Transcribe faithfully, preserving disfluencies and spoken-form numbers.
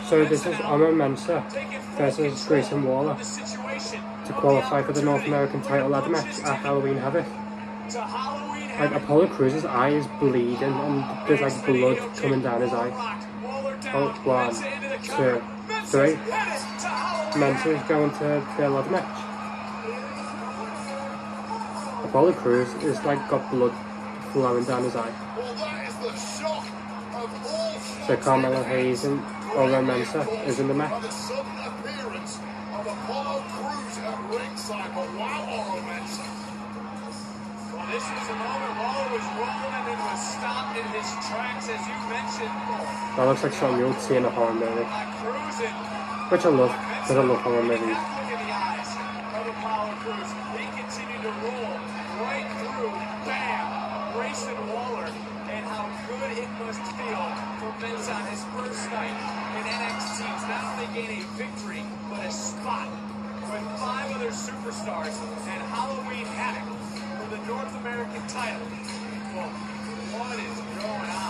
So this is Mensah versus Grayson Waller to qualify for the North American title ladder match at Halloween Havoc. Like Apollo Cruz's eye is bleeding and there's like blood coming down his eye. Oh, one, two, three. Mensah is going to the ladder match. Apollo Cruz is like got blood flowing down his eye. So Carmelo Hayes and Oro Mensah is in the match. This was a moment Waller was rolling and then was stopped in his tracks, as you mentioned. That looks like something you'll see in a horror movie. Which I love, because I love horror movies. Look in the eyes of Apollo Cruz. They continue to roll right through, bam, Grayson Waller, and how good it must feel for Mensah on his first night in N X T to not only gain a victory, but a spot with five other superstars and Halloween Havoc for the North American title. Well, what is going on?